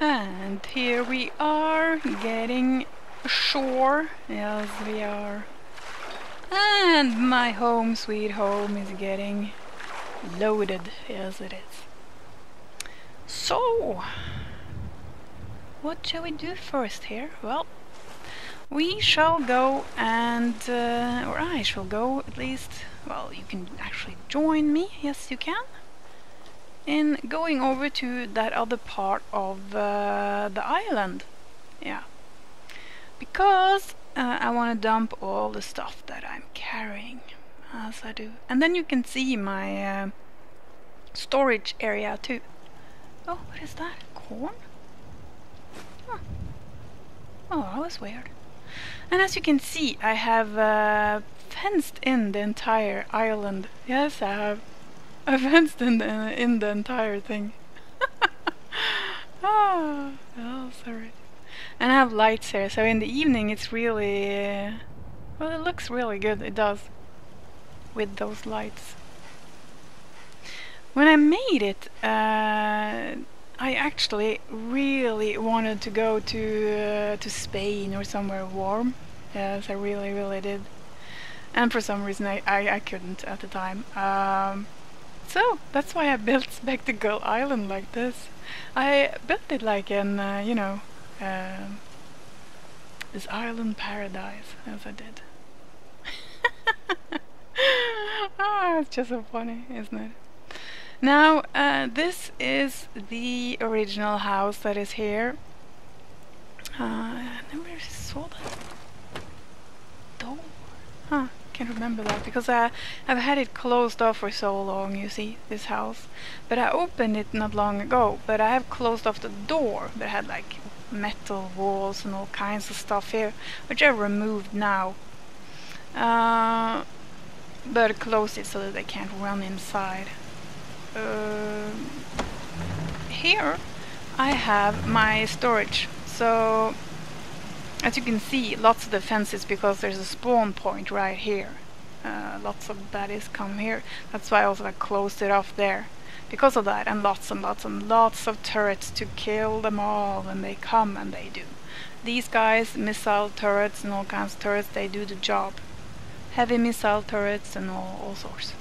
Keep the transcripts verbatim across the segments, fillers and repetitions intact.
And here we are, getting ashore. Yes, we are. And my home sweet home is getting loaded. Yes, it is. So, what shall we do first here? Well, we shall go and, uh, or I shall go at least. Well, you can actually join me. Yes, you can. In going over to that other part of uh, the island. Yeah. Because uh, I want to dump all the stuff that I'm carrying, as I do. And then you can see my uh, storage area too. Oh, what is that? Corn? Huh. Oh, that was weird. And as you can see, I have uh, fenced in the entire island. Yes, I have. I fenced in the, in the entire thing. Ah, oh, sorry. And I have lights here, so in the evening it's really... Uh, well, it looks really good, it does. With those lights. When I made it, uh, I actually really wanted to go to, uh, to Spain or somewhere warm. Yes, I really, really did. And for some reason I, I, I couldn't at the time. Um, So, that's why I built Spectacle Island like this. I built it like an, uh, you know, uh, this island paradise, as I did. Ah, it's just so funny, isn't it? Now, uh, this is the original house that is here. Uh, I never saw that door. Huh. Can't remember that because I, I've had it closed off for so long, you see, this house. But I opened it not long ago, but I have closed off the door that had like metal walls and all kinds of stuff here, which I removed now. Uh, but closed it so that they can't run inside. Uh, here I have my storage, so as you can see, lots of the fences, because there's a spawn point right here. Uh, lots of baddies come here. That's why I also like, closed it off there. Because of that, and lots and lots and lots of turrets to kill them all when they come, and they do. These guys, missile turrets and all kinds of turrets, they do the job. Heavy missile turrets and all, all sorts.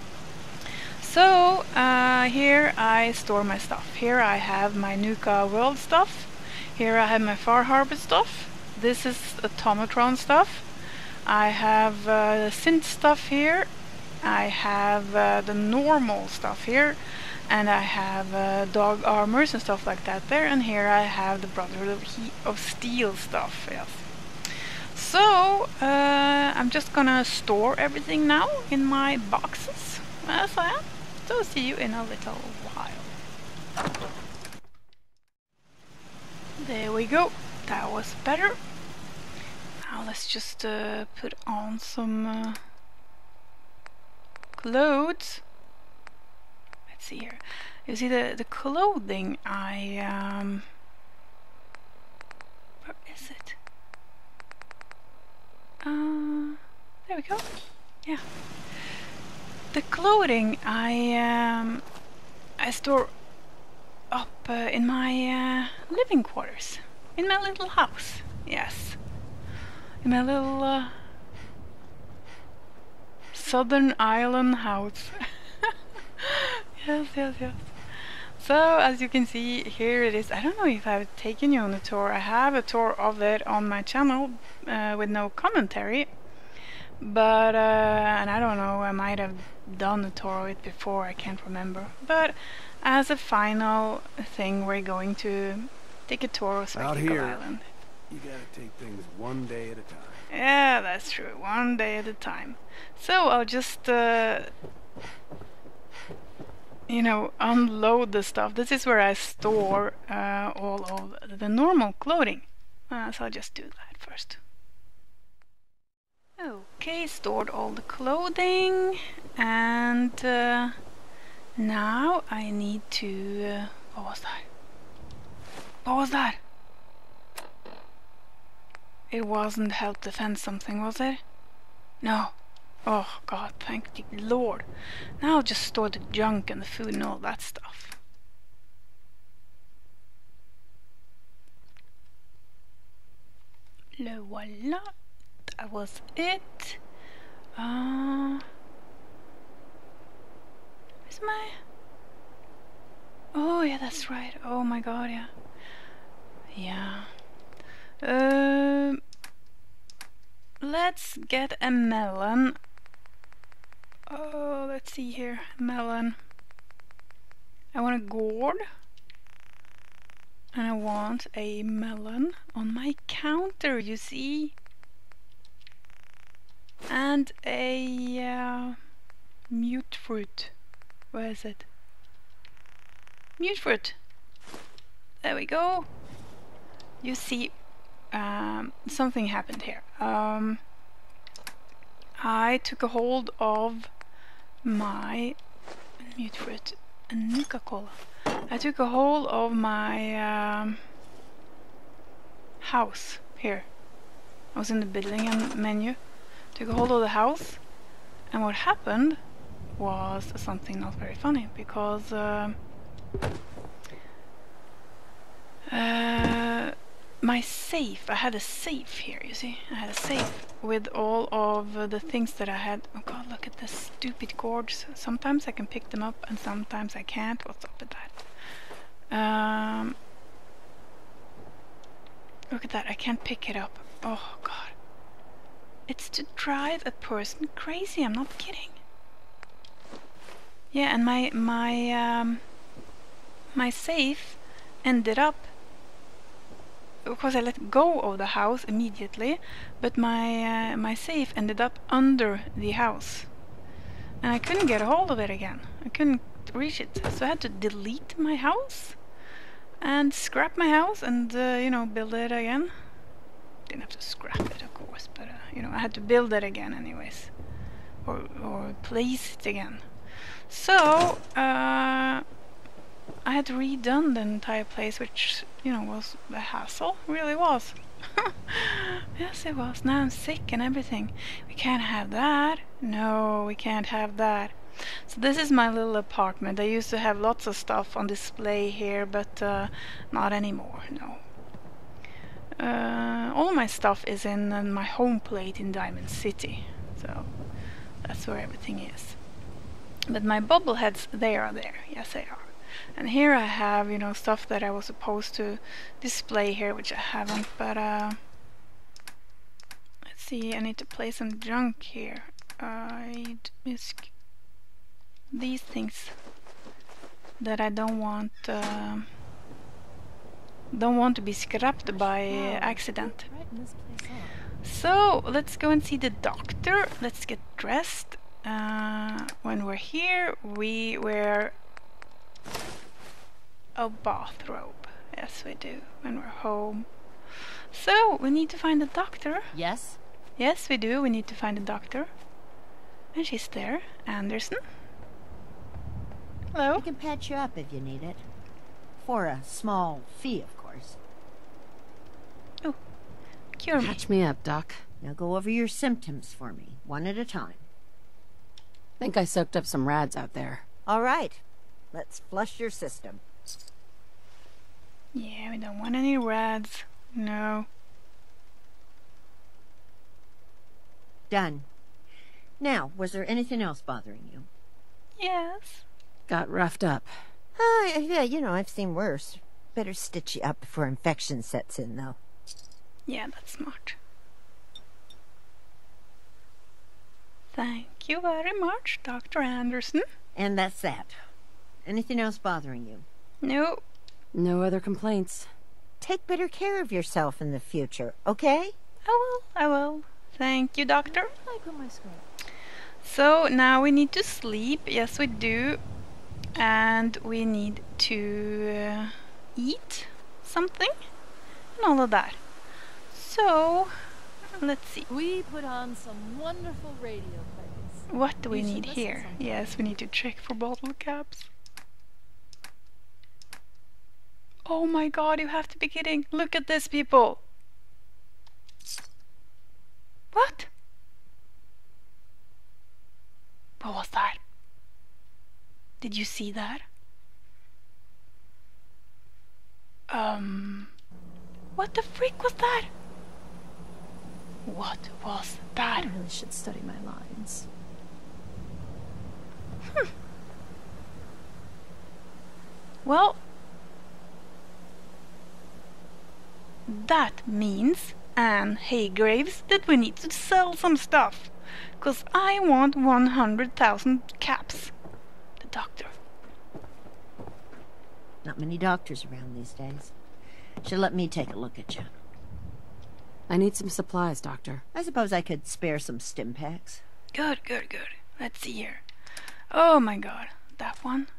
So, uh, here I store my stuff. Here I have my Nuka world stuff. Here I have my Far Harbor stuff. This is Automatron stuff. I have uh, the synth stuff here. I have uh, the normal stuff here. And I have uh, dog armors and stuff like that there. And here I have the Brotherhood of, he of Steel stuff. Yes. So, uh, I'm just gonna store everything now in my boxes, as I am. So, see you in a little while. There we go. That was better. Now let's just uh, put on some uh, clothes. Let's see here. You see the the clothing I um. Where is it? Uh, there we go. Yeah. The clothing I um I store up uh, in my uh, living quarters, in my little house. Yes, in my little uh, southern island house. Yes, yes, yes. So as you can see, here it is. I don't know if I've taken you on a tour. I have a tour of it on my channel uh, with no commentary, but uh, and I don't know, I might have done a tour of it before, I can't remember. But as a final thing, we're going to take a tour of Spectacle Island. You gotta take things one day at a time. Yeah, that's true. One day at a time. So I'll just, uh, you know, unload the stuff. This is where I store uh, all of the normal clothing. Uh, so I'll just do that first. Okay, stored all the clothing, and uh, now I need to... Uh, what was that? What was that? It wasn't help defend something, was it? No. Oh god, thank the Lord. Now I'll just store the junk and the food and all that stuff. Le voila. That was it. Uh, where's my... Oh yeah, that's right. Oh my god, yeah. Yeah. Um, let's get a melon. Oh, let's see here. Melon. I want a gourd. And I want a melon on my counter, you see. And a uh, mute fruit. Where is it? Mute fruit. There we go. You see, um, something happened here. Um, I took a hold of my mute fruit and Nuka cola. I took a hold of my um, house here. I was in the building and menu. Took a hold of the house, and what happened was something not very funny because. Uh, Uh, my safe, I had a safe here, you see, I had a safe with all of uh, the things that I had. Oh god, look at the stupid cords. Sometimes I can pick them up and sometimes I can't. What's up with that? Um, look at that, I can't pick it up. Oh god. It's to drive a person crazy, I'm not kidding. Yeah, and my, my, um, my safe ended up, because I let go of the house immediately, but my uh, my safe ended up under the house, and I couldn't get a hold of it again. I couldn't reach it, so I had to delete my house and scrap my house and uh, you know, build it again. Didn't have to scrap it, of course, but uh, you know, I had to build it again anyways, or or place it again. So uh, I had redone the entire place, which, you know, was a hassle. Really was. Yes, it was. Now I'm sick and everything. We can't have that. No, we can't have that. So this is my little apartment. I used to have lots of stuff on display here, but uh, not anymore, no. Uh, all my stuff is in uh, my home plate in Diamond City. So that's where everything is. But my bobbleheads, they are there. Yes, they are. And here I have, you know, stuff that I was supposed to display here, which I haven't, but uh, let's see, I need to place some junk here. I'd miss these things that I don't want, uh, don't want to be scrapped by accident. So let's go and see the doctor. Let's get dressed. Uh, when we're here, we wear a bathrobe. Yes, we do, when we're home. So, we need to find a doctor. Yes? Yes, we do. We need to find a doctor. And she's there. Anderson. Hello. I can patch you up if you need it. For a small fee, of course. Oh, cure me. Patch me up, Doc. Now go over your symptoms for me, one at a time. Think I soaked up some rads out there. All right. Let's flush your system. Yeah, we don't want any rads. No. Done. Now, was there anything else bothering you? Yes. Got roughed up. Oh, yeah, you know, I've seen worse. Better stitch you up before infection sets in, though. Yeah, that's smart. Thank you very much, Doctor Anderson. And that's that. Anything else bothering you? No. No other complaints. Take better care of yourself in the future, okay? I will, I will. Thank you, Doctor. I put my skirt. So now we need to sleep. Yes, we do. And we need to uh, eat something and all of that. So let's see. We put on some wonderful radio plays. What do we You should need listen here? sometime. Yes, we need to check for bottle caps. Oh my god, you have to be kidding. Look at this, people. What? What was that? Did you see that? Um... What the freak was that? What was I that? really should study my lines. Hmm. Well, that means, Anne Haygraves, that we need to sell some stuff. Cause I want one hundred thousand caps. The doctor. Not many doctors around these days. Should let me take a look at you. I need some supplies, Doctor. I suppose I could spare some stim packs. Good, good, good. Let's see here. Oh my god. That one.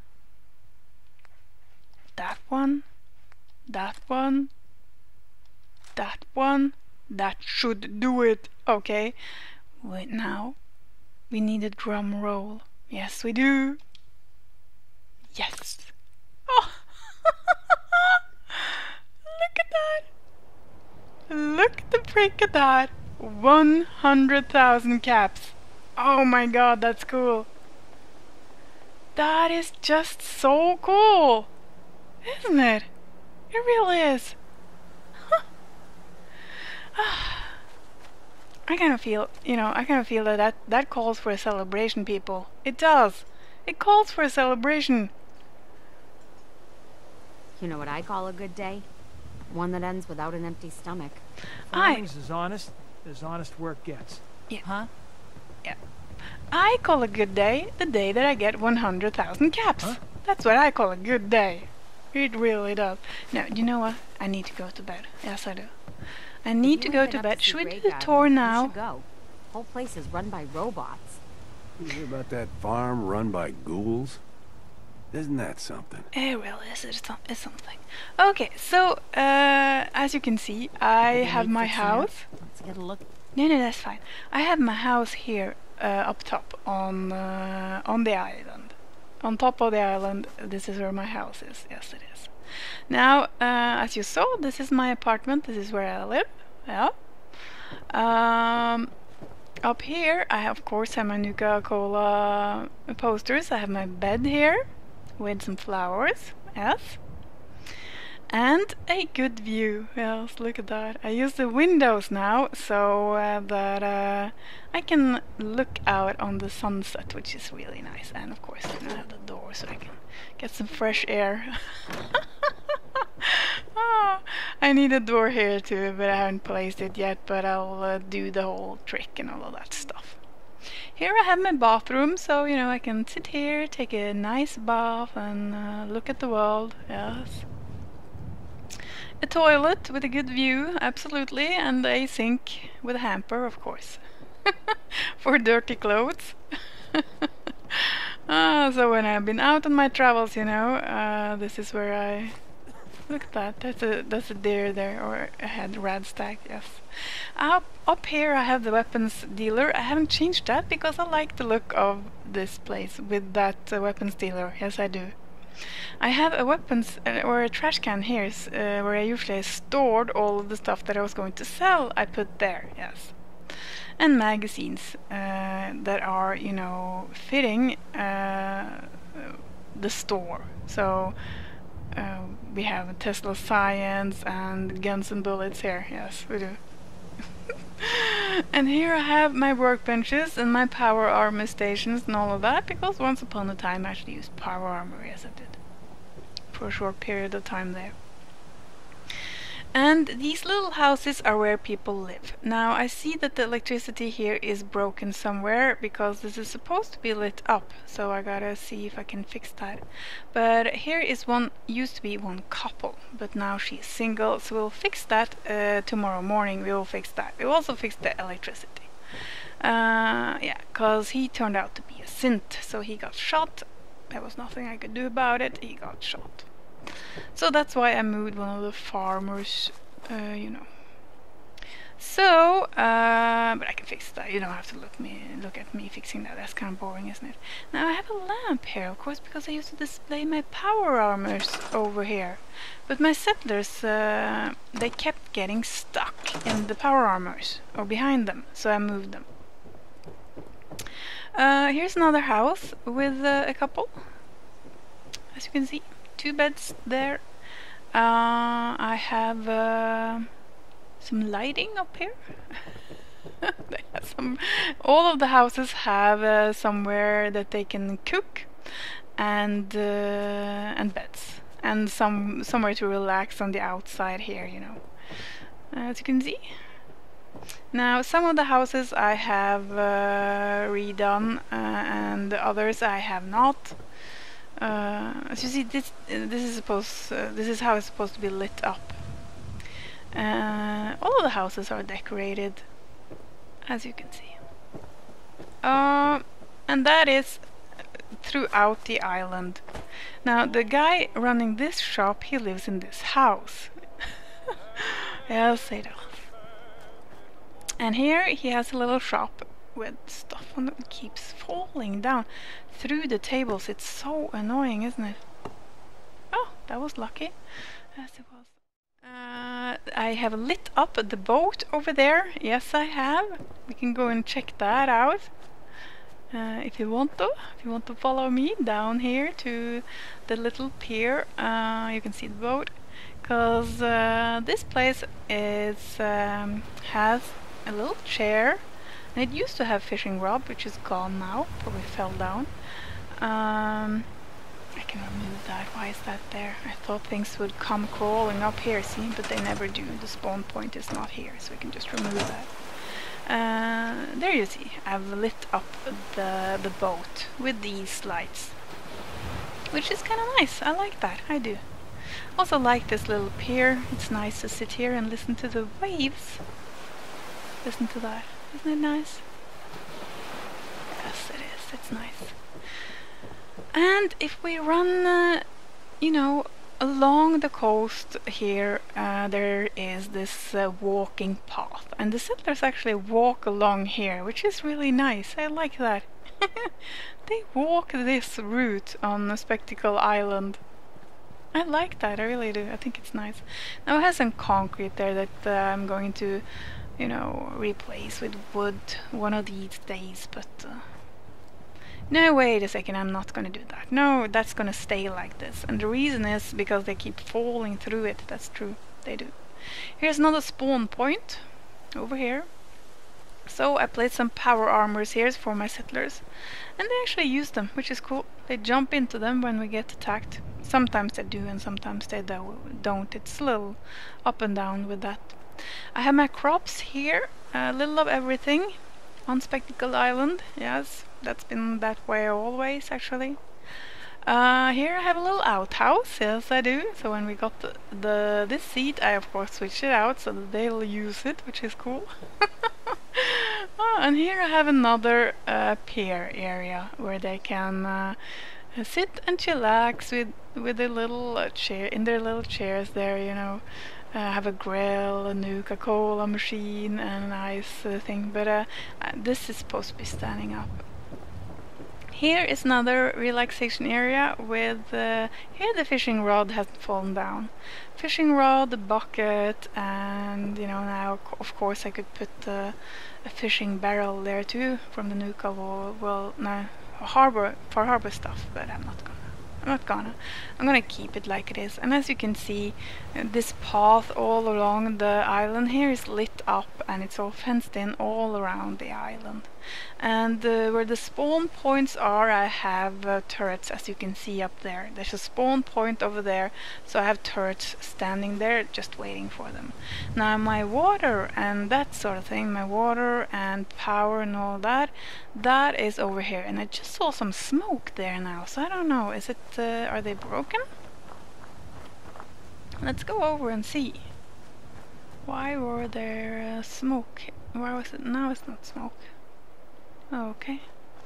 That one. That one. That one. That should do it. Okay. Wait, now. We need a drum roll. Yes, we do. Yes. Oh. Look at that. Look at the break of that. one hundred thousand caps. Oh my god, that's cool. That is just so cool. Isn't it? It really is. Huh. I kind of feel, you know, I kind of feel that, that that calls for a celebration, people. It does. It calls for a celebration. You know what I call a good day? One that ends without an empty stomach. I, Farming's as honest as honest work gets. Yeah. Huh? Yeah. I call a good day the day that I get one hundred thousand caps. Huh? That's what I call a good day. It really does. Now, you know what? I need to go to bed. Yes, I do. I need to go to bed. Should we do the tour now? You should go. Whole place is run by robots. You hear about that farm run by ghouls? Isn't that something? It really is. It's, some, it's something. Okay, so uh, as you can see, I Maybe have need my fixing up. house. Let's get a look. No, no, that's fine. I have my house here uh, up top on uh, on the island. On top of the island, this is where my house is. Yes, it is. Now, uh, as you saw, this is my apartment. This is where I live. Yeah. Um, up here, I of course have my Nuka Cola posters. I have my bed here with some flowers. Yes. And a good view. Yes, look at that. I use the windows now so uh, that uh, I can look out on the sunset, which is really nice. And of course, I have the door so I can get some fresh air. Oh, I need a door here too, but I haven't placed it yet. But I'll uh, do the whole trick and all of that stuff. Here I have my bathroom, so you know I can sit here, take a nice bath, and uh, look at the world. Yes. A toilet with a good view, absolutely, and a sink with a hamper, of course, for dirty clothes. Ah, so when I've been out on my travels, you know, uh, this is where I look at that. That's a that's a deer there, or a head radstag. Yes. Up up here, I have the weapons dealer. I haven't changed that because I like the look of this place with that uh, weapons dealer. Yes, I do. I have a weapons uh, or a trash can here uh, where I usually stored all of the stuff that I was going to sell. I put there, yes, and magazines uh, that are, you know, fitting uh, the store. So uh, we have Tesla Science and Guns and Bullets here. Yes, we do. And here I have my workbenches and my power armor stations and all of that, because once upon a time I actually used power armor, yes I did, for a short period of time there. And these little houses are where people live. Now I see that the electricity here is broken somewhere because this is supposed to be lit up, so I gotta see if I can fix that. But here is one, used to be one couple, but now she's single, so we'll fix that uh, tomorrow morning. We will fix that. We'll also fix the electricity. Uh, yeah, cause he turned out to be a synth, so he got shot. There was nothing I could do about it. He got shot. So that's why I moved one of the farmers, uh, you know. So, uh, but I can fix that. You don't have to look me look at me fixing that. That's kind of boring, isn't it? Now I have a lamp here, of course, because I used to display my power armors over here. But my settlers, uh, they kept getting stuck in the power armors or behind them, so I moved them. Uh, here's another house with uh, a couple, as you can see. Two beds there. Uh, I have uh, some lighting up here. They have some. All of the houses have uh, somewhere that they can cook, and uh, and beds, and some somewhere to relax on the outside here. You know, as you can see. Now, some of the houses I have uh, redone, uh, and the others I have not. Uh, as you see, this uh, this is supposed uh, this is how it's supposed to be lit up. Uh, all of the houses are decorated, as you can see. Uh, and that is throughout the island. Now, the guy running this shop, he lives in this house. I'll say that. And here he has a little shop with stuff on it that keeps falling down through the tables. It's so annoying, isn't it? Oh, that was lucky. Yes, it was. Uh, I have lit up the boat over there. Yes, I have. We can go and check that out. Uh, if you want to. If you want to follow me down here to the little pier, uh, you can see the boat. Because uh, this place is um, has a little chair, and it used to have fishing rod, which is gone now, probably fell down. Um, I can remove that. Why is that there? I thought things would come crawling up here, see, but they never do. The spawn point is not here, so we can just remove that. Uh, there you see, I've lit up the, the boat with these lights, which is kind of nice. I like that, I do. Also like this little pier. It's nice to sit here and listen to the waves. Listen to that. Isn't it nice? Yes, it is. It's nice. And if we run, uh, you know, along the coast here, uh, there is this uh, walking path. And the settlers actually walk along here, which is really nice. I like that. They walk this route on a Spectacle Island. I like that, I really do. I think it's nice. Now it has some concrete there that uh, I'm going to, you know, replace with wood one of these days, but uh, no, wait a second, I'm not gonna do that. No, that's gonna stay like this. And the reason is because they keep falling through it. That's true, they do. Here's another spawn point over here. So I placed some power armors here for my settlers, and they actually use them, which is cool. They jump into them when we get attacked. Sometimes they do and sometimes they do don't. It's a little up and down with that. I have my crops here, a little of everything on Spectacle Island. Yes, that's been that way always actually. Uh, here I have a little outhouse. Yes, I do. So when we got the, the this seat, I of course switched it out so that they'll use it, which is cool. Oh, and here I have another uh, pier area where they can uh, sit and chillax with with a little uh, chair in their little chairs there. You know, uh, have a grill, a Nuka Cola machine, and a nice uh, thing. But uh, uh, this is supposed to be standing up. Here is another relaxation area with, uh, here the fishing rod hasn't fallen down. Fishing rod, the bucket, and you know, now of course I could put uh, a fishing barrel there too from the Nuka wall. Well, no, harbor, for harbor stuff, but I'm not gonna. I'm not gonna. I'm gonna keep it like it is. And as you can see, uh, this path all along the island here is lit up, and it's all fenced in all around the island. And uh, where the spawn points are, I have uh, turrets, as you can see up there. There's a spawn point over there, so I have turrets standing there just waiting for them. Now my water and that sort of thing, my water and power and all that, that is over here. And I just saw some smoke there now, so I don't know, is it, uh, are they broken? Let's go over and see. Why were there uh, smoke? Why was it? Now it's not smoke. Oh, okay.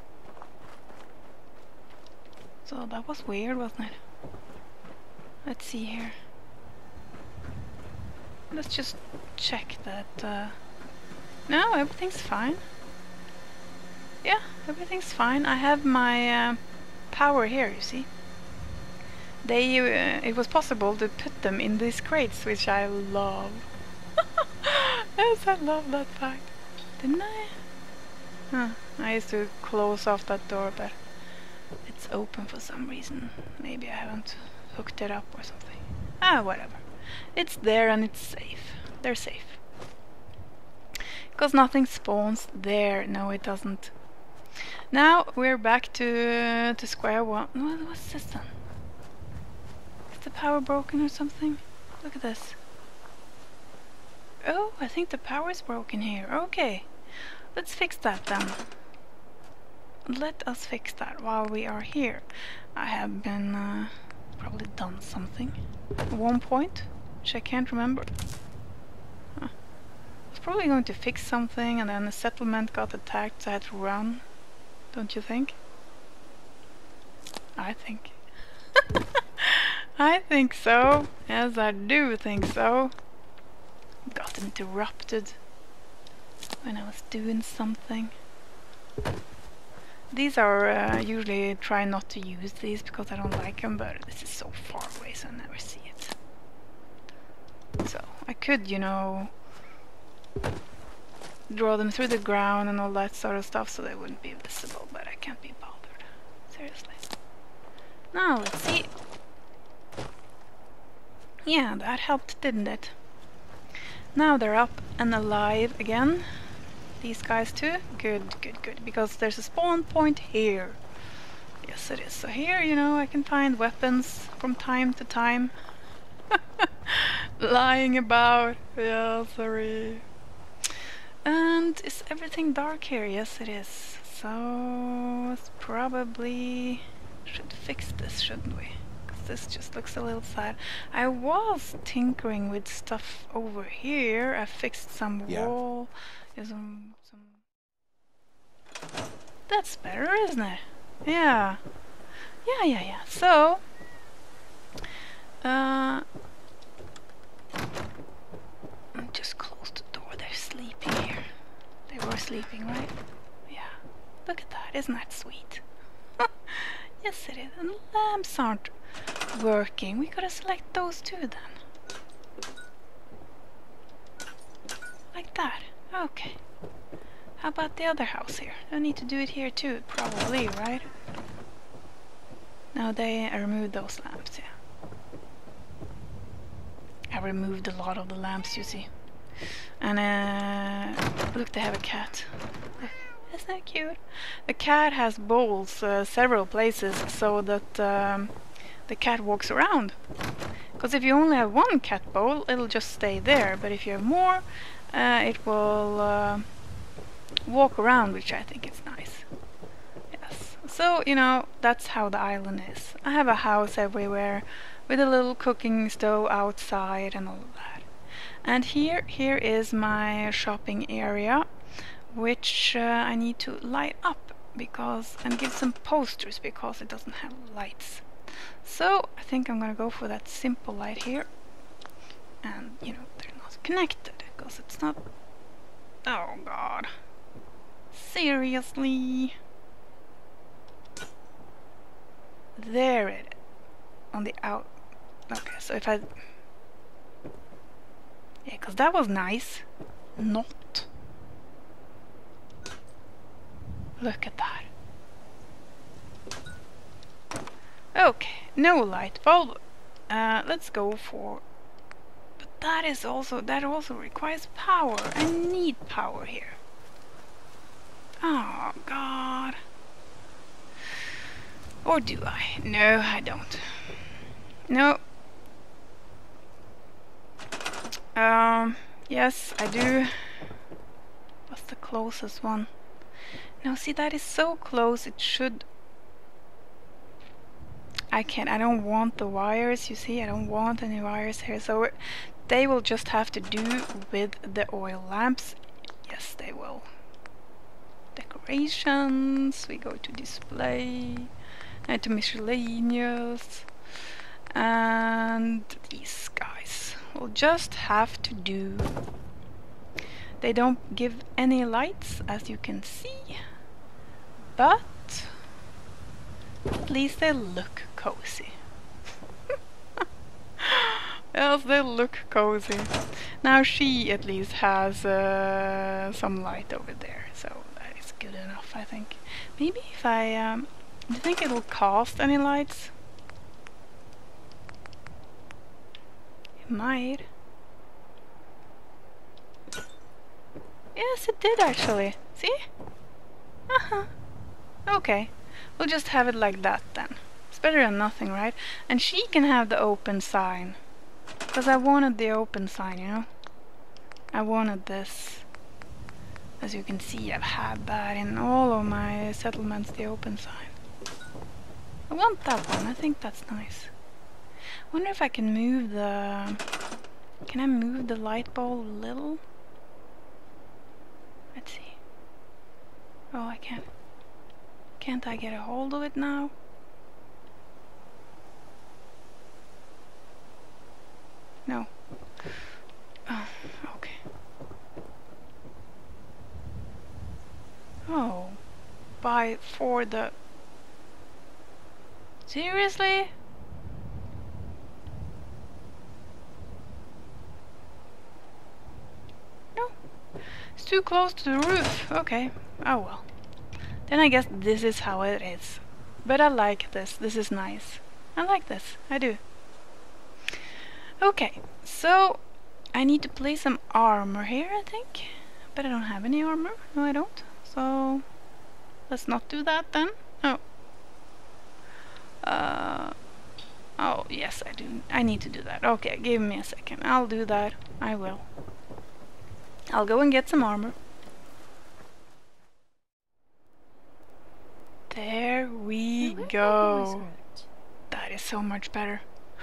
So that was weird, wasn't it? Let's see here. Let's just check that. Uh, no, everything's fine. Yeah, everything's fine. I have my uh, power here, you see. They, uh, it was possible to put them in these crates, which I love. Yes, I love that fact. Didn't I? Huh. I used to close off that door, but it's open for some reason. Maybe I haven't hooked it up or something. Ah, whatever. It's there and it's safe. They're safe. Because nothing spawns there. No, it doesn't. Now we're back to to square one. What, what's this then? Is the power broken or something? Look at this. Oh, I think the power is broken here. Okay, let's fix that then. Let us fix that while we are here. I have been uh, probably done something at one point, which I can't remember. Huh. I was probably going to fix something, and then the settlement got attacked, so I had to run. Don't you think? I think. I think so. Yes, I do think so. Got interrupted when I was doing something. These are uh, usually try not to use these because I don't like them, but this is so far away, so I never see it. So I could, you know, draw them through the ground and all that sort of stuff so they wouldn't be visible, but I can't be bothered. Seriously. Now let's see. Yeah, that helped, didn't it? Now they're up and alive again. These guys too? Good, good, good. Because there's a spawn point here. Yes, it is. So here, you know, I can find weapons from time to time. Lying about. Yeah, sorry. And is everything dark here? Yes, it is. So it's probably should fix this, shouldn't we? Because this just looks a little sad. I was tinkering with stuff over here. I fixed some Yeah. wall. Yeah, some, some. That's better, isn't it? Yeah. Yeah, yeah, yeah. So, uh, just close the door. They're sleeping here. They were sleeping, right? Yeah. Look at that. Isn't that sweet? Yes, it is. And the lamps aren't working. We gotta select those two then. Like that. Okay. How about the other house here? I need to do it here too, probably, right? No, they I removed those lamps, yeah. I removed a lot of the lamps, you see. And uh, look, they have a cat. Isn't that cute? The cat has bowls uh, several places so that um, the cat walks around. Because if you only have one cat bowl, it'll just stay there. But if you have more, uh, it will uh, walk around, which I think is nice. Yes. So, you know, that's how the island is. I have a house everywhere with a little cooking stove outside and all of that. And here, here is my shopping area, which uh, I need to light up because and give some posters because it doesn't have lights. So I think I'm gonna go for that simple light here, and you know they're not connected because it's not. Oh God! Seriously? There it is. On the out. Okay, so if I yeah, because that was nice. Not. Look at that. Okay, no light bulb. Uh, let's go for. But that is also that also requires power. I need power here. Oh God. Or do I? No, I don't. No. Um. Yes, I do. What's the closest one? No, see, that is so close. It should. I can't. I don't want the wires. You see, I don't want any wires here. So it, they will just have to do with the oil lamps. Yes, they will. Decorations. We go to display. And to miscellaneous. And these guys will just have to do. They don't give any lights, as you can see. But at least they look cozy. Yes, they look cozy. Now she at least has uh, some light over there, so that is good enough, I think. Maybe if I um, do you think it will cast any lights? It might. Yes, it did actually. See? Uh-huh. Okay. We'll just have it like that then. It's better than nothing, right? And she can have the open sign. Because I wanted the open sign, you know? I wanted this. As you can see, I've had that in all of my settlements, the open sign. I want that one. I think that's nice. Wonder if I can move the... Can I move the light bulb a little? Let's see. Oh, I can't. Can't I get a hold of it now? No. Oh, okay. Oh. Buy for the... Seriously? No. It's too close to the roof. Okay. Oh well. Then I guess this is how it is. But I like this. This is nice. I like this. I do. Okay. So I need to place some armor here, I think. But I don't have any armor. No, I don't. So let's not do that then. Oh. Uh, oh, yes, I do. I need to do that. Okay, give me a second. I'll do that. I will. I'll go and get some armor. There we go. That is so much better.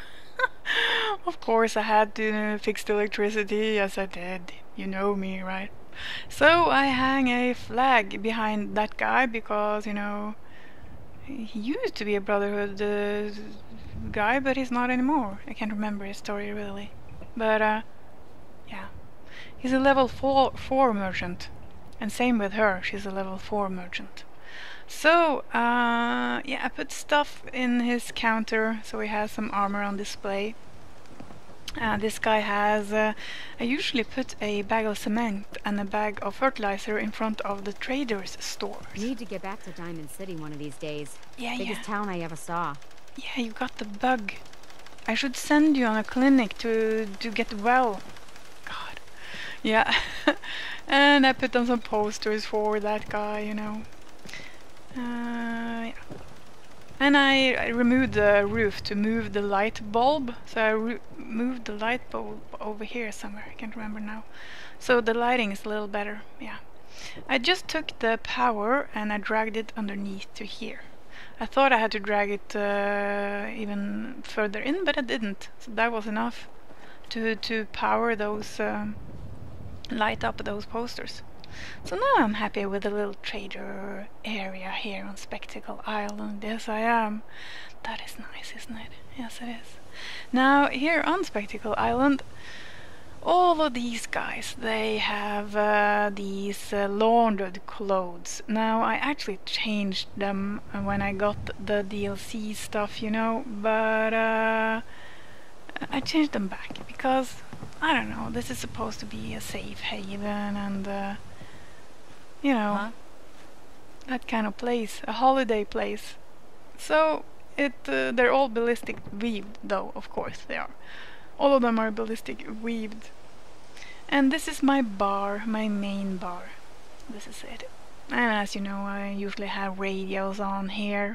Of course, I had to uh, fix the electricity. Yes, I did. You know me, right? So I hang a flag behind that guy because, you know, he used to be a Brotherhood uh, guy, but he's not anymore. I can't remember his story really. But, uh, yeah. He's a level four, four merchant. And same with her, she's a level four merchant. So, uh, yeah, I put stuff in his counter, so he has some armor on display. Uh, this guy has, uh, I usually put a bag of cement and a bag of fertilizer in front of the trader's stores. Need to get back to Diamond City one of these days. Yeah, Biggest yeah. town I ever saw. Yeah, you got the bug. I should send you on a clinic to, to get well. God. Yeah. And I put on some posters for that guy, you know. Uh, yeah. And I, I removed the roof to move the light bulb. So I re moved the light bulb over here somewhere. I can't remember now. So the lighting is a little better. Yeah. I just took the power and I dragged it underneath to here. I thought I had to drag it uh, even further in, but I didn't. So that was enough to to power those, um, light up those posters. So now I'm happy with the little trader area here on Spectacle Island. Yes, I am. That is nice, isn't it? Yes, it is. Now, here on Spectacle Island, all of these guys, they have uh, these uh, laundered clothes. Now, I actually changed them when I got the D L C stuff, you know, but uh, I changed them back because, I don't know, this is supposed to be a safe haven and... Uh, You know, huh? That kind of place, a holiday place. So it, uh, they're all ballistic weaved, though. Of course they are. All of them are ballistic weaved. And this is my bar, my main bar. This is it. And as you know, I usually have radios on here,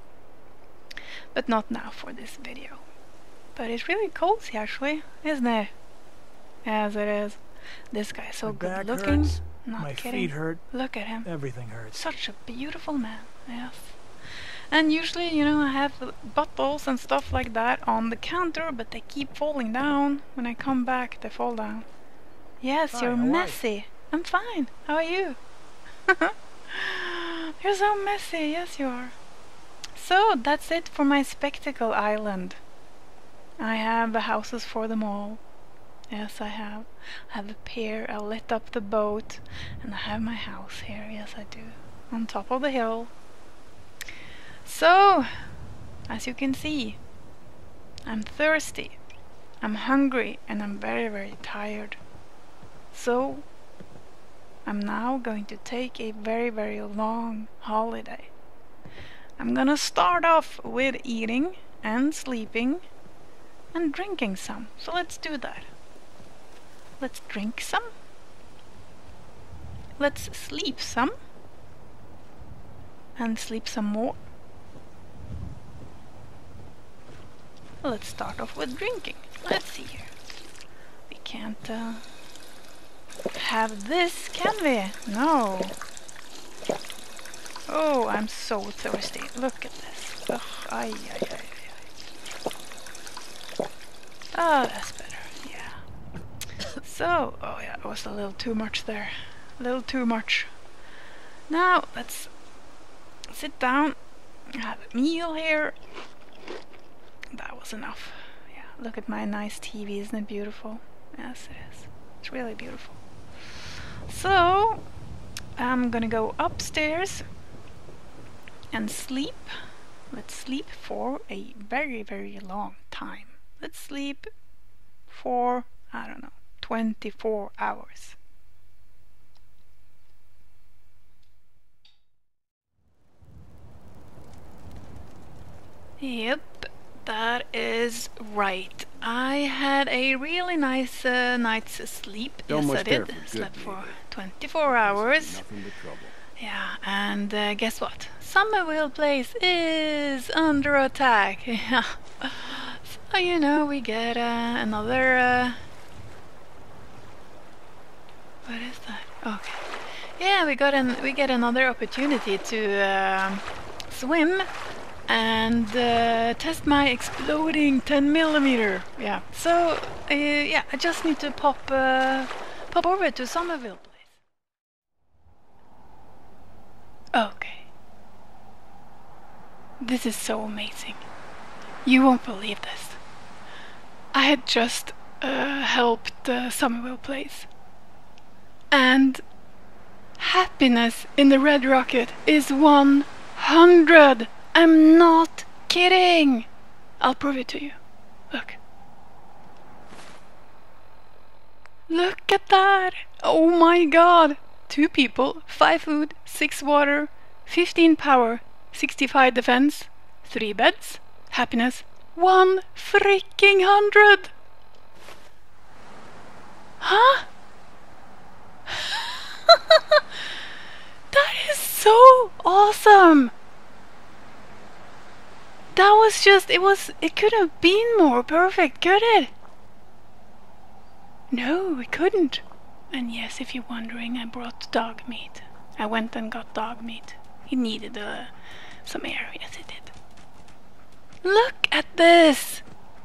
but not now for this video. But it's really cozy, actually, isn't it? As it is. This guy is so good looking. Hurts. Not My kidding. feet hurt. Look at him. Everything hurts. Such a beautiful man. Yes. And usually, you know, I have bottles and stuff like that on the counter, but they keep falling down. When I come back, they fall down. Yes, Hi, you're how are you? messy. I'm fine. How are you? You're so messy. Yes, you are. So, that's it for my Spectacle Island. I have the houses for them all. Yes, I have. I have a pier, I lit up the boat, and I have my house here. Yes, I do. On top of the hill. So, as you can see, I'm thirsty, I'm hungry, and I'm very, very tired. So, I'm now going to take a very, very long holiday. I'm gonna start off with eating and sleeping and drinking some. So let's do that. Let's drink some. let's sleep some. And sleep some more. Let's start off with drinking. Let's see here. We can't uh, have this, can we? No. Oh, I'm so thirsty. Look at this. Ugh, ay, ay, ay, ay. Oh, that's better. Yeah. So, oh yeah, it was a little too much there. A little too much. Now, let's sit down. Have a meal here. That was enough. Yeah, look at my nice T V, isn't it beautiful? Yes, it is. It's really beautiful. So, I'm gonna go upstairs and sleep. Let's sleep for a very, very long time. Let's sleep for, I don't know, twenty-four hours. Yep. That is right. I had a really nice uh, night's sleep. So yes, much I there did. for good Slept for neighbor. twenty-four hours. Nothing but trouble. Yeah, and uh, guess what? Somerville Place is under attack. Yeah. So you know we get uh, another. Uh, what is that? Okay. Yeah, we got an we get another opportunity to uh, swim. And uh, test my exploding ten millimeter. Yeah. So uh, yeah, I just need to pop uh, pop over to Somerville Place. Okay. This is so amazing. You won't believe this. I had just uh, helped uh, Somerville Place, and happiness in the Red Rocket is one hundred. I'm not kidding! I'll prove it to you. Look. Look at that! Oh my god! Two people, five food, six water, fifteen power, sixty-five defense, three beds, happiness, one freaking hundred! Huh? That is so awesome! That was just, it was, it couldn't have been more perfect, could it? No, it couldn't. And yes, if you're wondering, I brought dog meat. I went and got dog meat. He needed uh, some air, yes he did. Look at this!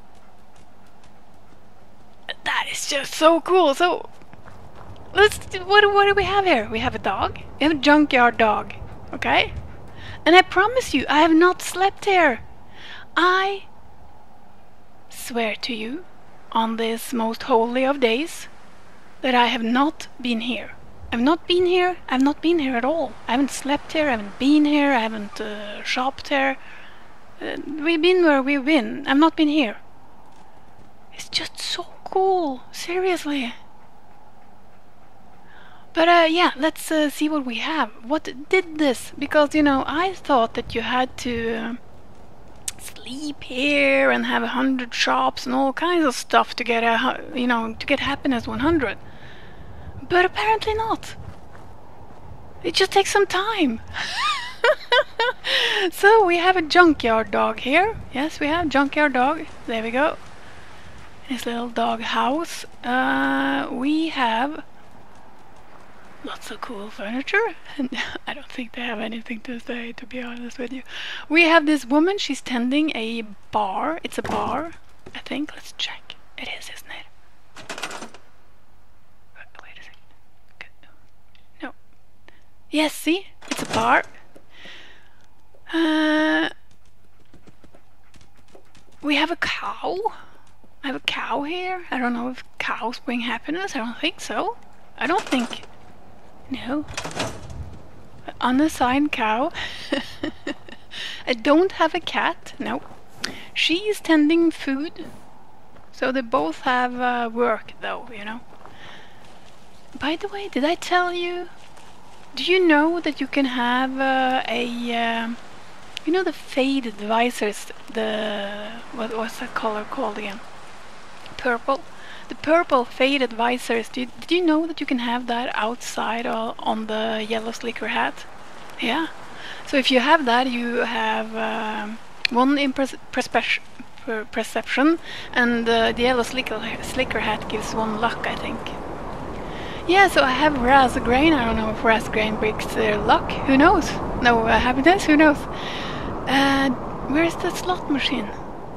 That is just so cool. So, let's, what, what do we have here? We have a dog. We have a junkyard dog, okay? And I promise you, I have not slept here. I swear to you, on this most holy of days, that I have not been here. I've not been here, I've not been here at all. I haven't slept here, I haven't been here, I haven't uh, shopped here. Uh, we've been where we've been, I've not been here. It's just so cool, seriously. But uh, yeah, let's uh, see what we have. What did this? Because, you know, I thought that you had to uh, sleep here and have a hundred shops and all kinds of stuff to get a, you know, to get happiness one hundred. But apparently not. It just takes some time. So we have a junkyard dog here. Yes, we have junkyard dog. There we go. His little dog house. Uh, we have lots of cool furniture. And I don't think they have anything to say, to be honest with you. We have this woman. She's tending a bar. It's a bar, I think. Let's check. It is, isn't it? Wait a second. Okay. No. Yes, see? It's a bar. Uh, we have a cow. I have a cow here. I don't know if cows bring happiness. I don't think so. I don't think... No. Unassigned cow. I don't have a cat. No. She is tending food. So they both have uh, work, though, you know. By the way, did I tell you? Do you know that you can have uh, a... Um, you know the faded visors? The... What was that color called again? Purple. The purple faded visors, did, did you know that you can have that outside or on the yellow slicker hat? Yeah. So if you have that, you have um, one in pers perspe per perception, and uh, the yellow slicker, slicker hat gives one luck, I think. Yeah, so I have Raz Grain. I don't know if Raz Grain brings uh, luck. Who knows? No, uh, happiness? Who knows? Uh, where's the slot machine?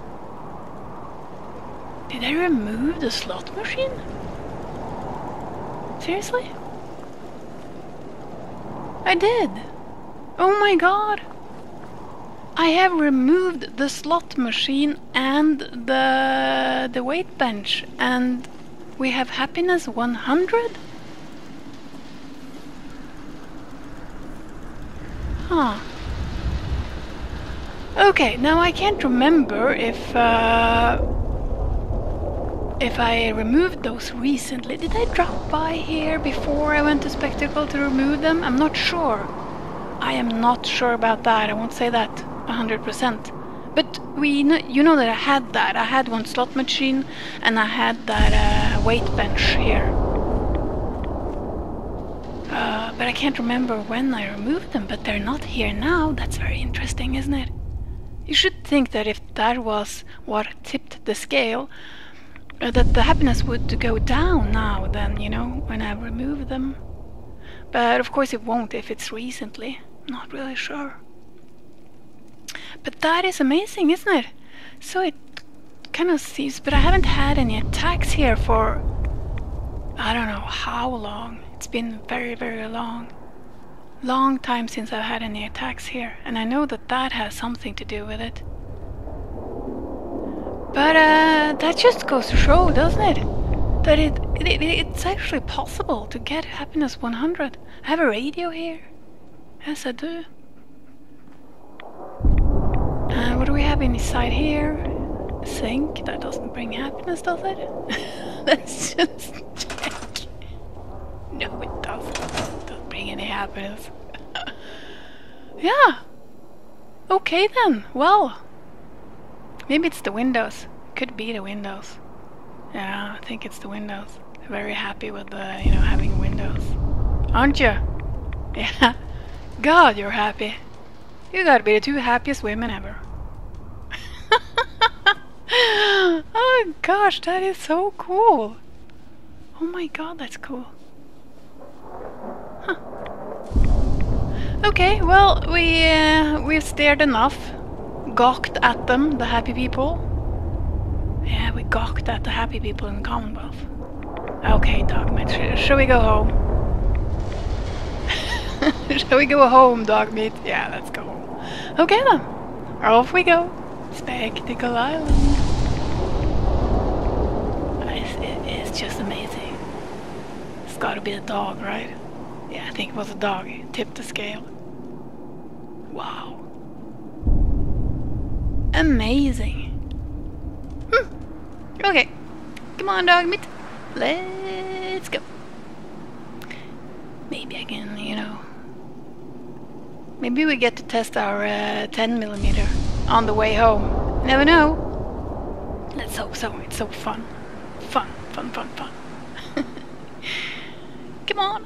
Did I remove the slot machine? Seriously? I did. Oh my god. I have removed the slot machine and the the weight bench, and we have happiness one hundred? Huh. Okay, now I can't remember if uh, if I removed those recently. Did I drop by here before I went to Spectacle to remove them? I'm not sure. I am not sure about that. I won't say that one hundred percent. But we, kn you know that I had that. I had one slot machine and I had that uh, weight bench here. Uh, but I can't remember when I removed them, but they're not here now. That's very interesting, isn't it? You should think that if that was what tipped the scale, uh, that the happiness would go down now then, you know, when I remove them. But of course it won't if it's recently. Not really sure. But that is amazing, isn't it? So it kind of seems, but I haven't had any attacks here for I don't know how long. It's been very, very long. Long time since I've had any attacks here, and I know that that has something to do with it. But uh, that just goes to show, doesn't it? That it, it, it's actually possible to get happiness one hundred. I have a radio here. Yes, I do. Uh, what do we have inside here? Sink. That doesn't bring happiness, does it? Let's just check. No, it doesn't. It doesn't bring any happiness. Yeah. Okay then. Well, maybe it's the windows. Could be the windows. Yeah, I think it's the windows. Very happy with the, you know, having windows. Aren't you? Yeah. God, you're happy. You gotta be the two happiest women ever. Oh gosh, that is so cool. Oh my god, that's cool. Huh. Okay, well, we uh, we've stared enough. Gawked at them, the happy people. Yeah, we gawked at the happy people in the Commonwealth. Okay, Dogmeat, sh shall we go home? Shall we go home, Dogmeat? Yeah, let's go home. Okay then, off we go. Spectacle Island. It's, it, it's just amazing. It's gotta be a dog, right? Yeah, I think it was a dog. It tipped the scale. Wow. Amazing. Hmm. Okay. Come on, Dogmeat. Let's go. Maybe I can, you know... Maybe we get to test our uh, ten millimeter on the way home. Never know. Let's hope so. It's so fun. Fun, fun, fun, fun. Come on.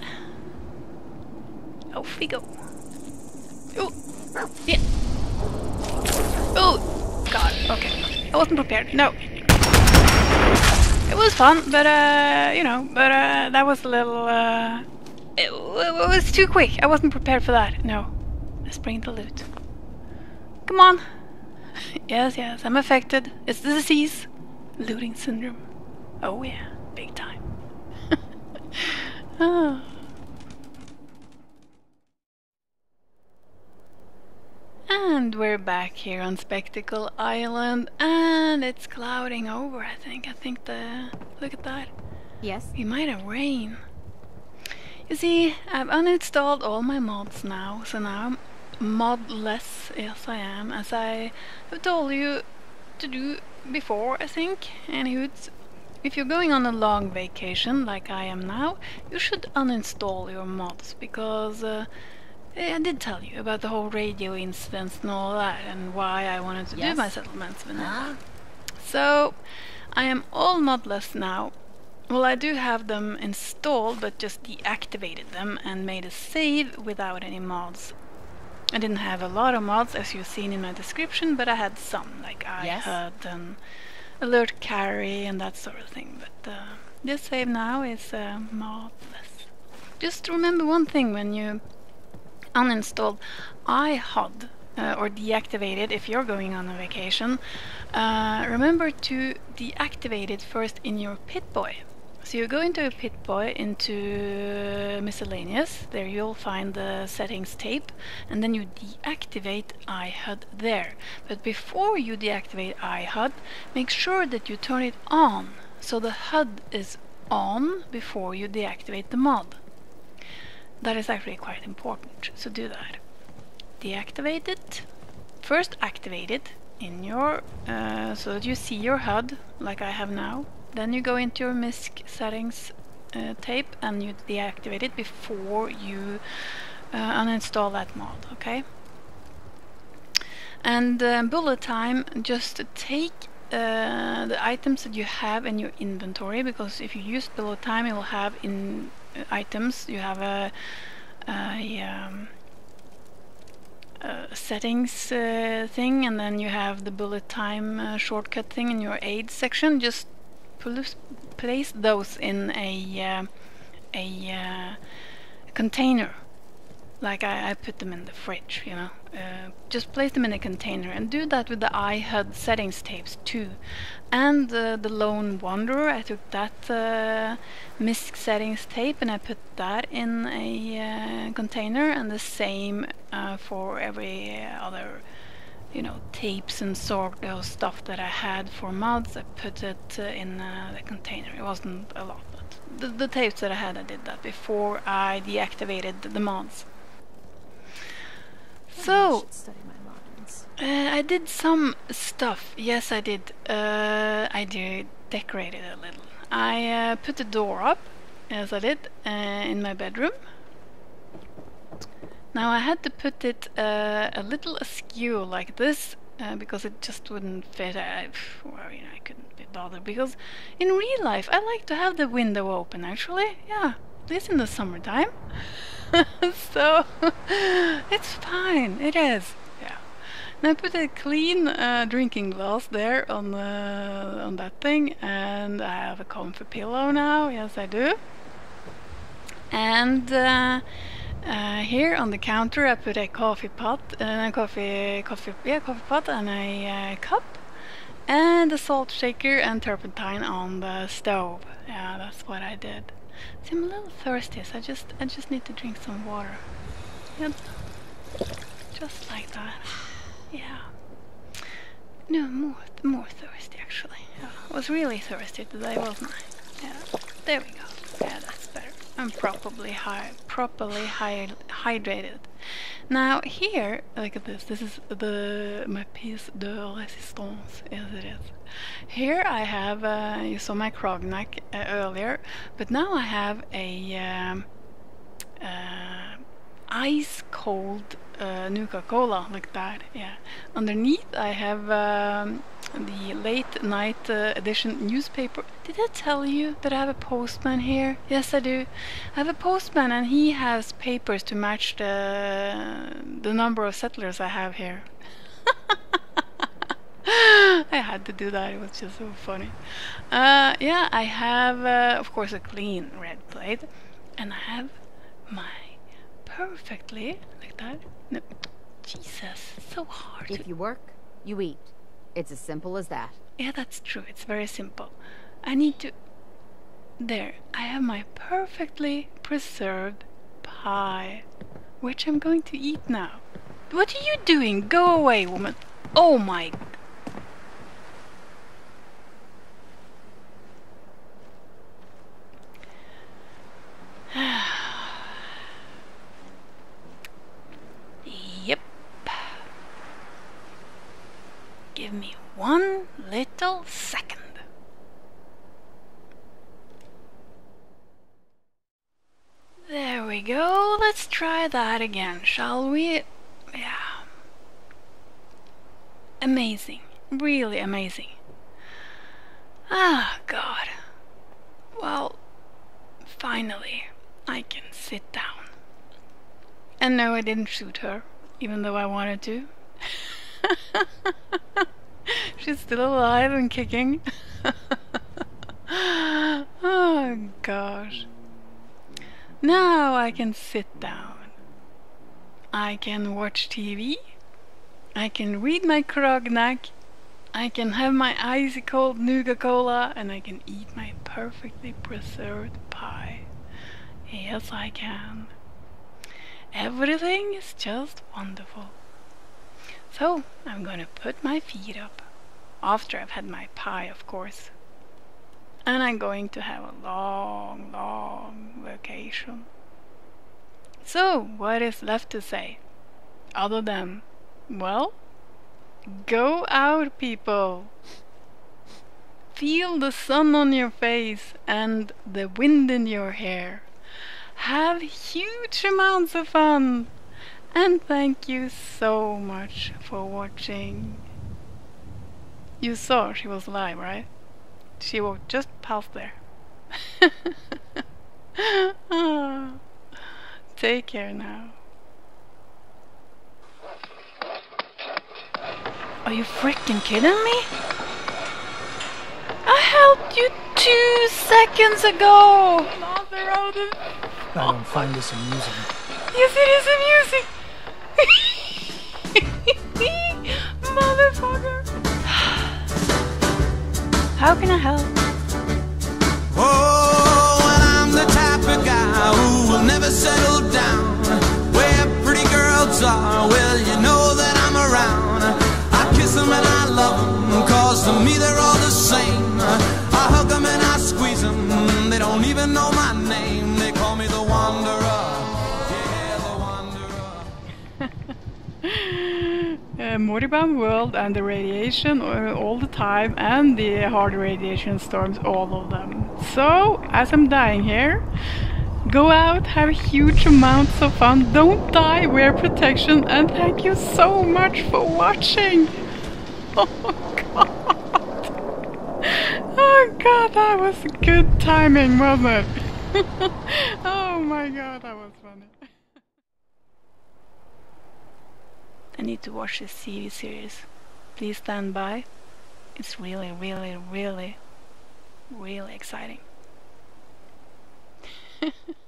Off we go. Oh, yeah. Oh, God. Okay. I wasn't prepared. No. It was fun, but uh, you know, but uh, that was a little. Uh, it, it was too quick. I wasn't prepared for that. No. Let's bring the loot. Come on. Yes, yes. I'm affected. It's the disease. Looting syndrome. Oh yeah, big time. Oh. And we're back here on Spectacle Island, and it's clouding over, I think. I think the... Look at that. Yes? We might have rain. You see, I've uninstalled all my mods now, so now I'm modless. Yes, I am, as I have told you to do before, I think. Anywho, if you're going on a long vacation, like I am now, you should uninstall your mods, because... Uh, I did tell you about the whole radio incidents and all that, and why I wanted to yes. do my settlements. Huh? So, I am all modless now, well, I do have them installed, but just deactivated them and made a save without any mods. I didn't have a lot of mods, as you've seen in my description, but I had some, like Yes? iHUD and alert carry and that sort of thing. But uh, this save now is uh, modless. Just remember one thing when you uninstall iHUD uh, or deactivate it if you're going on a vacation. Uh, remember to deactivate it first in your Pip-Boy. So you go into a Pip-Boy, into miscellaneous, there you'll find the settings tape, and then you deactivate iHUD there. But before you deactivate iHUD, make sure that you turn it on, so the H U D is on before you deactivate the mod. That is actually quite important, so do that. Deactivate it, first activate it in your, uh, so that you see your H U D, like I have now. Then you go into your M I S C settings uh, tape and you deactivate it before you uh, uninstall that mod, okay? And uh, bullet time, just take uh, the items that you have in your inventory, because if you use bullet time, you will have in uh, items, you have a, a, um, a settings uh, thing, and then you have the bullet time uh, shortcut thing in your aid section. Just place those in a uh, a uh, container, like I, I put them in the fridge, you know. Uh, just place them in a container, and do that with the iHUD settings tapes too. And uh, the Lone Wanderer, I took that uh, M I S C settings tape and I put that in a uh, container, and the same uh, for every other, you know, tapes and sort of stuff that I had for mods. I put it uh, in uh, the container. It wasn't a lot, but the, the tapes that I had, I did that before I deactivated the, the mods. So, uh, I did some stuff. Yes, I did. Uh, I did decorate it a little. I uh, put the door up, as I did, uh, in my bedroom. Now I had to put it uh, a little askew like this, uh, because it just wouldn't fit. I, well, you know, I couldn't be bothered, because in real life I like to have the window open, actually. Yeah, at least in the summertime. So it's fine, it is. Yeah. And I put a clean uh, drinking glass there on, the, on that thing, and I have a comfy pillow now. Yes, I do. And uh, Uh, here on the counter I put a coffee pot, uh, a coffee, coffee, yeah, coffee pot and a uh, cup, and a salt shaker and turpentine on the stove. Yeah, that's what I did. See, I'm a little thirsty, so I just, I just need to drink some water. Yeah, just like that. Yeah. No, more, more thirsty actually. Yeah, I was really thirsty today, wasn't I? Yeah. There we go. Yeah, that's better. I'm properly high, properly high, hydrated. Now here, look at this. This is the my piece de résistance, as it is. Here I have. Uh, you saw my Krognak uh, earlier, but now I have a um, uh, ice cold uh, Nuka Cola, like that. Yeah. Underneath I have um, the late night uh, edition newspaper. Did I tell you that I have a postman here? Yes, I do. I have a postman, and he has papers to match the the number of settlers I have here. I had to do that. It was just so funny. Uh, yeah, I have, uh, of course, a clean red plate, and I have my perfectly like that. No, Jesus, so hard. If you work, you eat. It's as simple as that. Yeah, that's true. It's very simple. I need to... There. I have my perfectly preserved pie, which I'm going to eat now. What are you doing? Go away, woman. Oh my... Yep. Give me one little second. There we go. Let's try that again, shall we? Yeah. Amazing. Really amazing. Ah, God. Well, finally, I can sit down. And no, I didn't shoot her, even though I wanted to. She's still alive and kicking. Oh gosh. Now I can sit down. I can watch T V. I can read my Krognak. I can have my icy cold Nuka cola, and I can eat my perfectly preserved pie. Yes, I can. Everything is just wonderful. So, I'm gonna put my feet up. After I've had my pie, of course. And I'm going to have a long, long vacation. So, what is left to say? Other than, well, go out, people. Feel the sun on your face and the wind in your hair. Have huge amounts of fun. And thank you so much for watching. You saw she was live, right? She walked just past there. Ah, take care now. Are you freaking kidding me? I helped you two seconds ago! Mother of the... I don't find this amusing. Yes, it is amusing! Motherfucker! How can I help? Oh, and I'm the type of guy who will never settle down. Where pretty girls are, well, you know that I'm around. I kiss them and I love them, cause to me they're all the same. I hug them and I squeeze them, they don't even know my name. They call me the Wanderer. Yeah, the Wanderer. Uh, Moribund world and the radiation uh, all the time, and the hard radiation storms, all of them. So, as I'm dying here, go out, have huge amounts of fun, don't die, wear protection, and thank you so much for watching! Oh god! Oh god, that was good timing, wasn't it? Oh my god, that was funny. I need to watch this T V series. Please stand by. It's really, really, really, really exciting.